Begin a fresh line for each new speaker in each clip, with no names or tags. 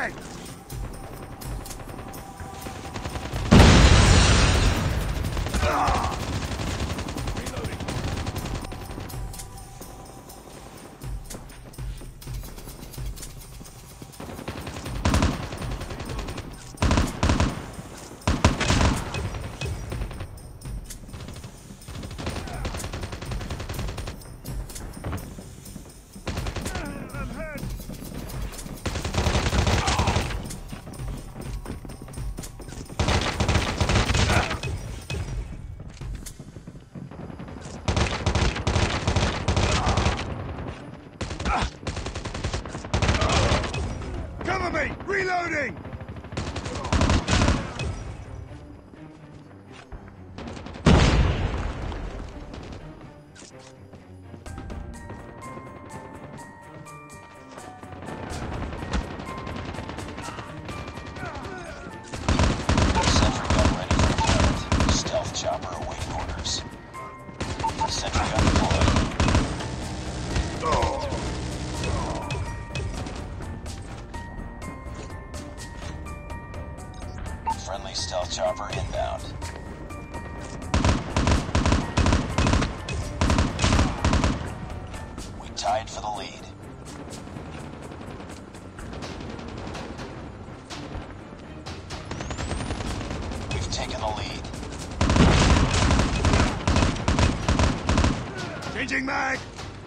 mag! Cover me! Reloading!
Sentry gun ready for deployment. Stealth chopper awaiting orders. Sentry gun deployed. Friendly stealth chopper inbound. We tied for the lead. We've taken the lead.
Changing mag!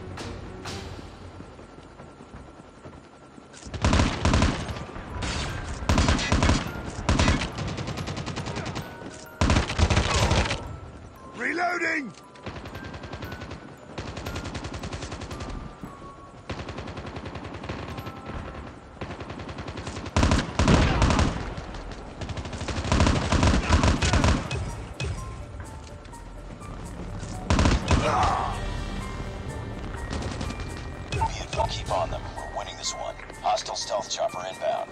Reloading!
Vehicle, keep on them. We're winning this one. Hostile stealth chopper inbound.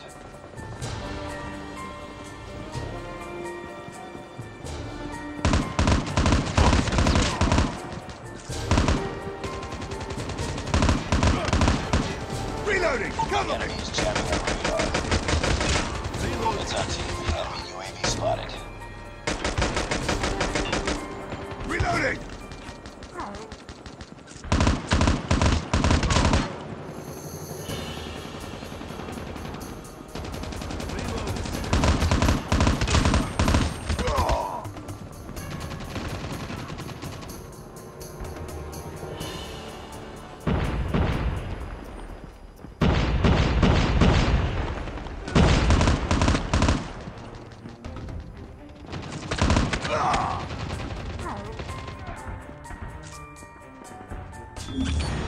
Reloading!
The
Cover me!
enemy is jamming our radar. It's on team. Enemy UAV spotted.
Reloading! Ah!